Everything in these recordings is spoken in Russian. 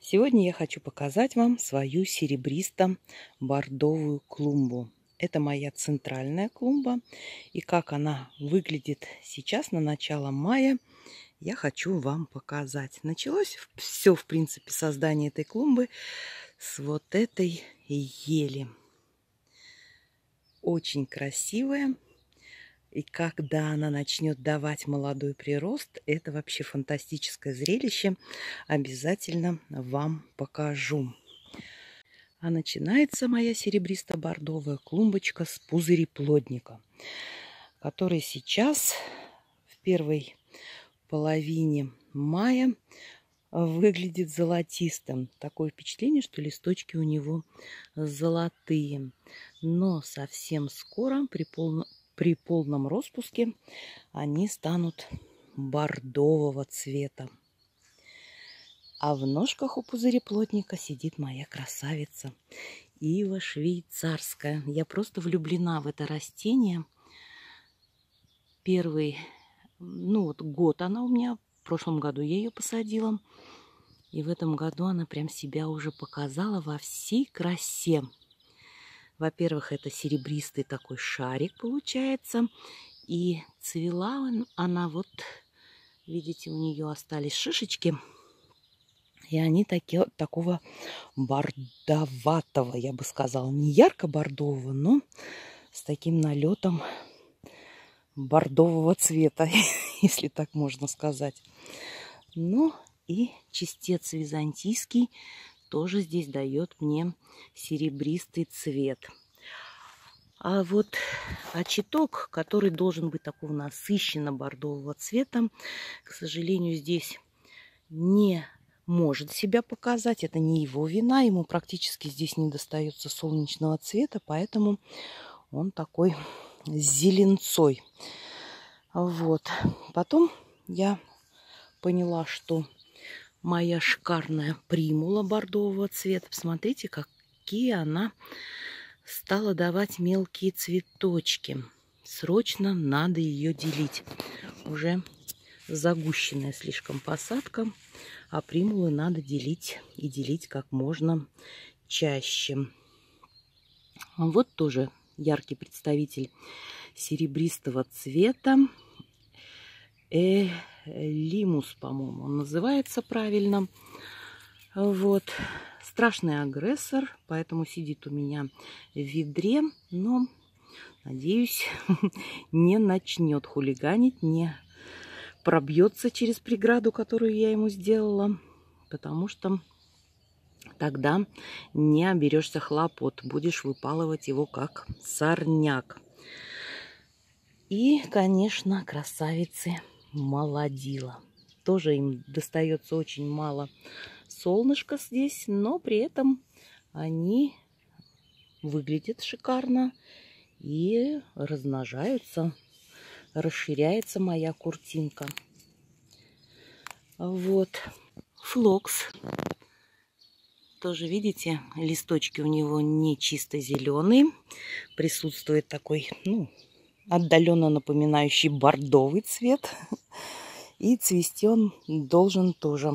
Сегодня я хочу показать вам свою серебристо-бордовую клумбу. Это моя центральная клумба. И как она выглядит сейчас, на начало мая, я хочу вам показать. Началось все, в принципе, создание этой клумбы с вот этой ели. Очень красивая. И когда она начнет давать молодой прирост, это вообще фантастическое зрелище. Обязательно вам покажу. А начинается моя серебристо-бордовая клумбочка с пузыреплодника, который сейчас в первой половине мая выглядит золотистым. Такое впечатление, что листочки у него золотые. Но совсем скоро, при полном распуске, они станут бордового цвета. А в ножках у пузыреплодника сидит моя красавица ива швейцарская. Я просто влюблена в это растение. Первый, год она у меня. В прошлом году я ее посадила. И в этом году она прям себя уже показала во всей красе. Во-первых, это серебристый такой шарик получается. И цвела она вот, видите, у нее остались шишечки. И они такого бордоватого, я бы сказала, не ярко-бордового, но с таким налетом бордового цвета, если так можно сказать. Ну и чистец византийский тоже здесь дает мне серебристый цвет. А вот очиток, который должен быть такого насыщенно бордового цвета, к сожалению, здесь не может себя показать. Это не его вина. Ему практически здесь не достается солнечного цвета, поэтому он такой зеленцой. Вот. Потом я поняла, что моя шикарная примула бордового цвета, посмотрите, какие она стала давать мелкие цветочки. Срочно надо ее делить. Уже загущенная слишком посадка, а примулы надо делить и делить как можно чаще. Вот тоже яркий представитель серебристого цвета. Лимус, по-моему, он называется правильно. Вот. Страшный агрессор, поэтому сидит у меня в ведре, но, надеюсь, не начнет хулиганить, не пробьется через преграду, которую я ему сделала, потому что тогда не оберешься хлопот, будешь выпалывать его как сорняк. И, конечно, красавицы молодила. Тоже им достается очень мало солнышка здесь, но при этом они выглядят шикарно и размножаются, расширяется моя куртинка. Вот. Флокс. Тоже, видите, листочки у него не чисто зеленые. Присутствует такой, отдаленно напоминающий бордовый цвет. И цвести он должен тоже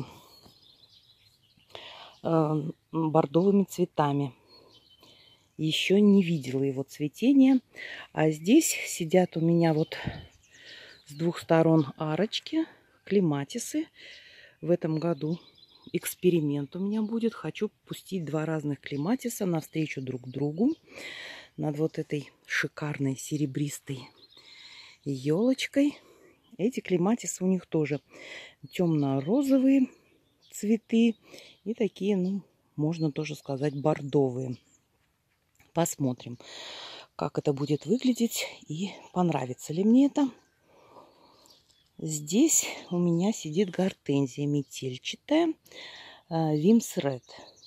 бордовыми цветами. Еще не видела его цветения. А здесь сидят у меня вот с двух сторон арочки, клематисы. В этом году эксперимент у меня будет. Хочу пустить два разных клематиса навстречу друг другу над вот этой шикарной серебристой елочкой. Эти клематисы у них тоже темно-розовые цветы и такие, можно тоже сказать, бордовые. Посмотрим, как это будет выглядеть и понравится ли мне это. Здесь у меня сидит гортензия метельчатая Вимс Ред.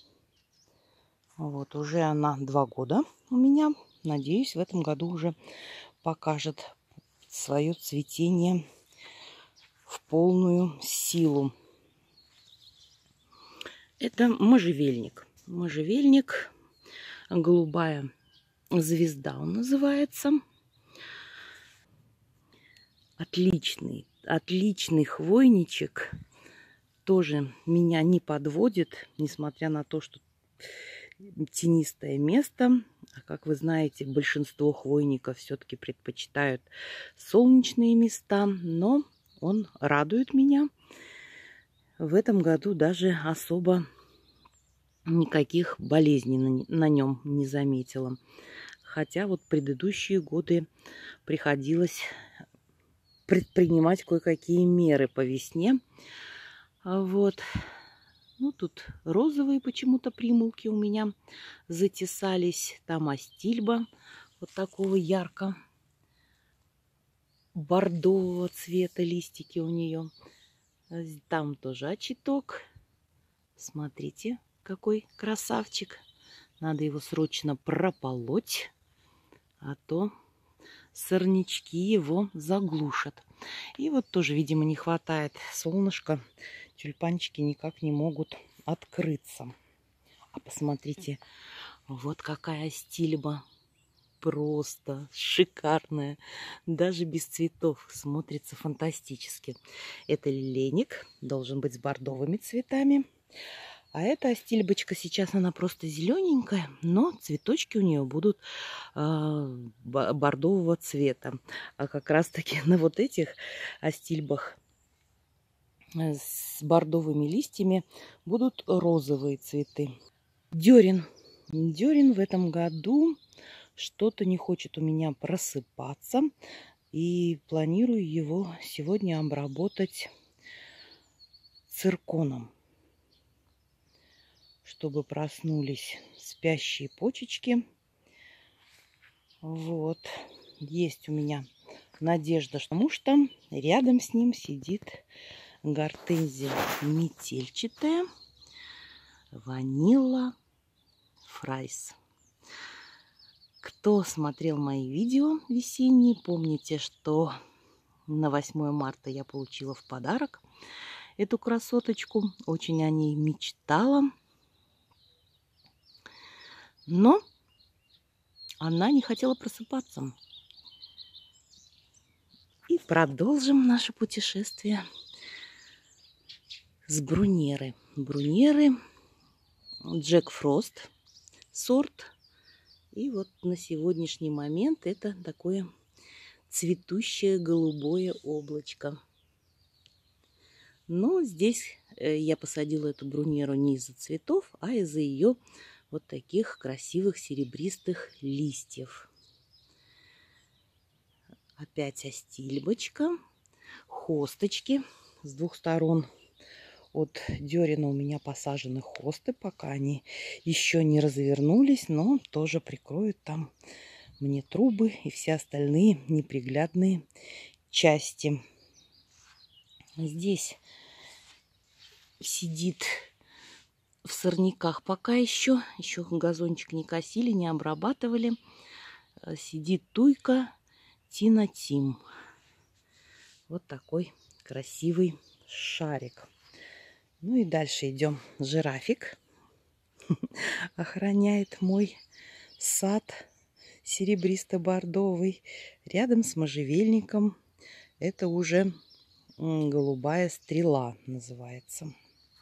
Вот, уже она 2 года у меня. Надеюсь, в этом году уже покажет свое цветение в полную силу. Это можжевельник. Можжевельник, голубая звезда он называется. Отличный хвойничек. тоже меня не подводит, несмотря на то, что тенистое место. А как вы знаете, большинство хвойников все-таки предпочитают солнечные места, но он радует меня. В этом году даже особо никаких болезней на нем не заметила. Хотя вот предыдущие годы приходилось предпринимать кое-какие меры по весне. Вот. Ну, тут розовые почему-то примулки у меня затесались. Там астильба вот такого ярко-бордового цвета листики у нее. Там тоже очиток. Смотрите, какой красавчик. Надо его срочно прополоть, а то сорнячки его заглушат. И вот тоже, видимо, не хватает солнышка. Тюльпанчики никак не могут открыться. А посмотрите, вот какая астильба. Просто шикарная. Даже без цветов смотрится фантастически. Это лилейник. Должен быть с бордовыми цветами. А эта астильбочка сейчас, она просто зелененькая, но цветочки у нее будут бордового цвета. А как раз таки на вот этих астильбах с бордовыми листьями будут розовые цветы. Дерин. Дерин в этом году что-то не хочет у меня просыпаться. И планирую его сегодня обработать цирконом, чтобы проснулись спящие почечки. Вот. Есть у меня надежда, потому что рядом с ним сидит гортензия метельчатая, ванилла фрайс. Кто смотрел мои видео весенние, помните, что на 8 марта я получила в подарок эту красоточку. Очень о ней мечтала. Но она не хотела просыпаться. И продолжим наше путешествие с брунеры. Брунеры Джек Фрост сорт. И вот на сегодняшний момент это такое цветущее голубое облачко. Но здесь я посадила эту брунеру не из-за цветов, а из-за ее вот таких красивых серебристых листьев. Опять астильбочка, хосточки с двух сторон. От дерина у меня посажены хосты, пока они еще не развернулись, но тоже прикроют там мне трубы и все остальные неприглядные части. Здесь сидит в сорняках пока еще газончик не косили, не обрабатывали. Сидит туйка Тина Тим. Вот такой красивый шарик. Ну и дальше идем. Жирафик охраняет мой сад серебристо-бордовый. Рядом с можжевельником. Это уже голубая стрела называется.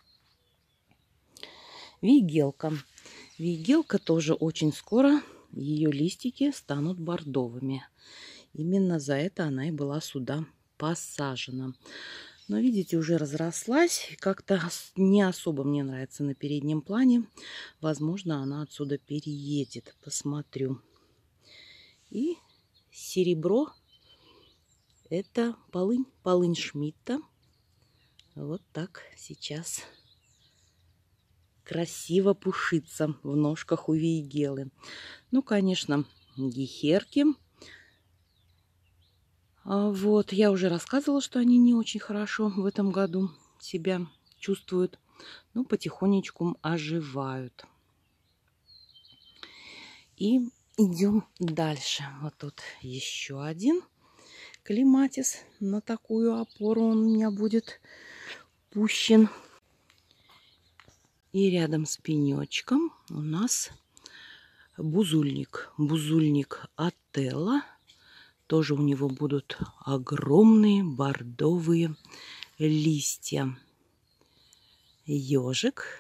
Вейгелка. Вейгелка тоже очень скоро, ее листики станут бордовыми. Именно за это она и была сюда посажена. Но, видите, уже разрослась. Как-то не особо мне нравится на переднем плане. Возможно, она отсюда переедет. Посмотрю. И серебро. Это полынь. Полынь Шмидта. Вот так сейчас красиво пушится в ножках у вейгелы. Ну, конечно, гехерки. Вот, я уже рассказывала, что они не очень хорошо в этом году себя чувствуют, но потихонечку оживают. И идем дальше. Вот тут еще один клематис. На такую опору он у меня будет пущен. И рядом с пенечком у нас бузульник. Бузульник Отелло. Тоже у него будут огромные бордовые листья. ежик.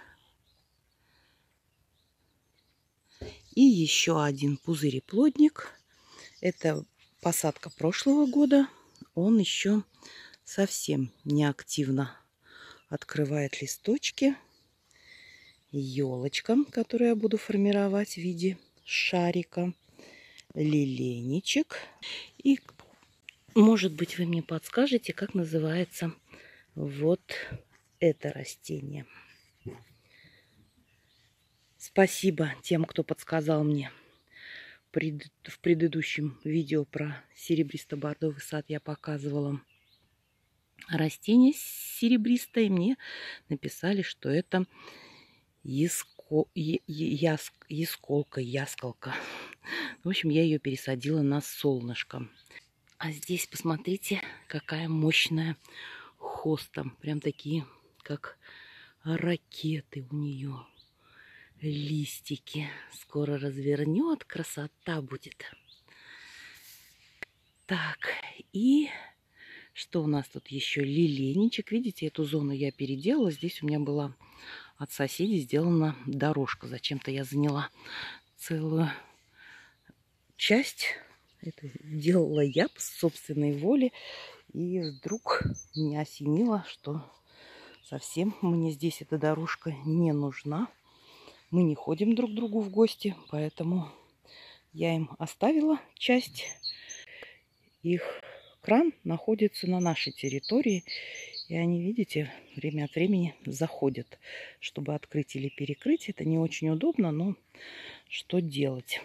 И еще один пузырь-плодник. Это посадка прошлого года. Он еще совсем не активно открывает листочки. Елочка, которую я буду формировать в виде шарика. Лилейничек. И, может быть, вы мне подскажете, как называется вот это растение. Спасибо тем, кто подсказал мне. В предыдущем видео про серебристо-бордовый сад я показывала растение серебристое. Мне написали, что это ясколка. В общем, я ее пересадила на солнышко. А здесь, посмотрите, какая мощная хоста. Прям такие, как ракеты у нее. Листики. Скоро развернет. Красота будет. Так, и что у нас тут еще? Лилейничек. Видите, эту зону я переделала. Здесь у меня была от соседей сделана дорожка. Зачем-то я заняла целую часть. Это делала я по собственной воле. И вдруг меня осенило, что совсем мне здесь эта дорожка не нужна. Мы не ходим друг к другу в гости, поэтому я им оставила часть. Их кран находится на нашей территории, и они, видите, время от времени заходят, чтобы открыть или перекрыть. Это не очень удобно, но что делать?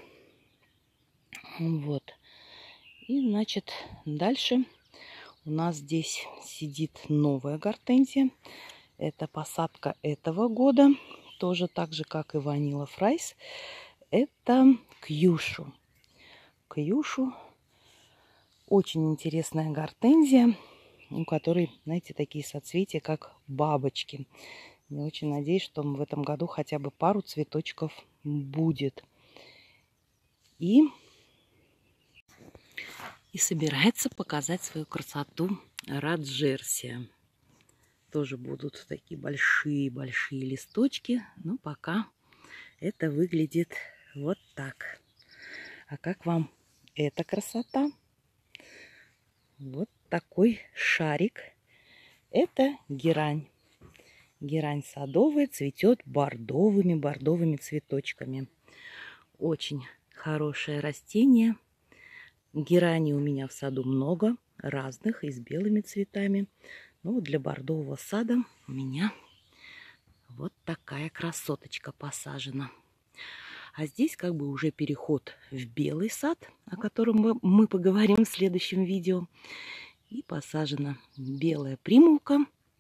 Вот. И, значит, дальше у нас здесь сидит новая гортензия. Это посадка этого года. Тоже так же, как и Vanilla Fries. Это Кьюшу. Кьюшу. Очень интересная гортензия, у которой, знаете, такие соцветия, как бабочки. Я очень надеюсь, что в этом году хотя бы пару цветочков будет. И собирается показать свою красоту Раджерсия. Тоже будут такие большие-большие листочки. Но пока это выглядит вот так. А как вам эта красота? Вот такой шарик. Это герань. Герань садовая, цветет бордовыми цветочками. Очень хорошее растение. Герани у меня в саду много разных и с белыми цветами. Но для бордового сада у меня вот такая красоточка посажена. А здесь как бы уже переход в белый сад, о котором мы поговорим в следующем видео. И посажена белая примулка.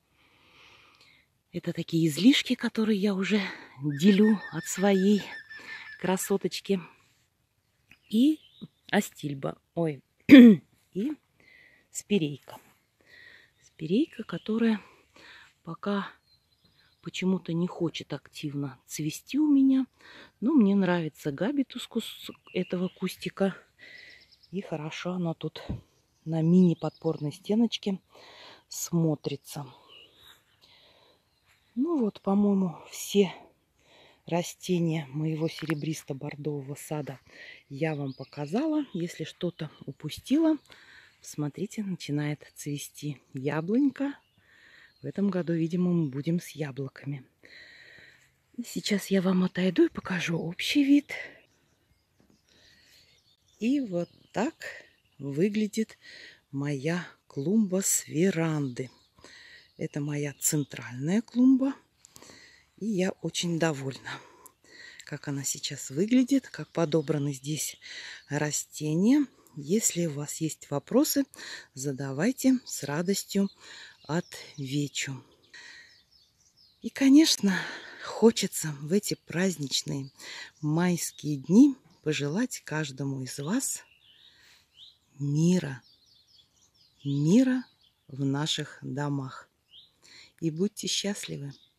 Это такие излишки, которые я уже делю от своей красоточки. И астильба. Ой, и спирейка. Спирейка, которая пока почему-то не хочет активно цвести у меня. Но мне нравится габитус этого кустика. И хорошо оно тут на мини-подпорной стеночке смотрится. Ну вот, по-моему, все растения моего серебристо-бордового сада я вам показала. Если что-то упустила, смотрите, начинает цвести яблонька. В этом году, видимо, мы будем с яблоками. И сейчас я вам отойду и покажу общий вид. И вот так выглядит моя клумба с веранды. Это моя центральная клумба. И я очень довольна, как она сейчас выглядит, как подобраны здесь растения. Если у вас есть вопросы, задавайте, с радостью отвечу. И, конечно, хочется в эти праздничные майские дни пожелать каждому из вас мира. Мира в наших домах. И будьте счастливы!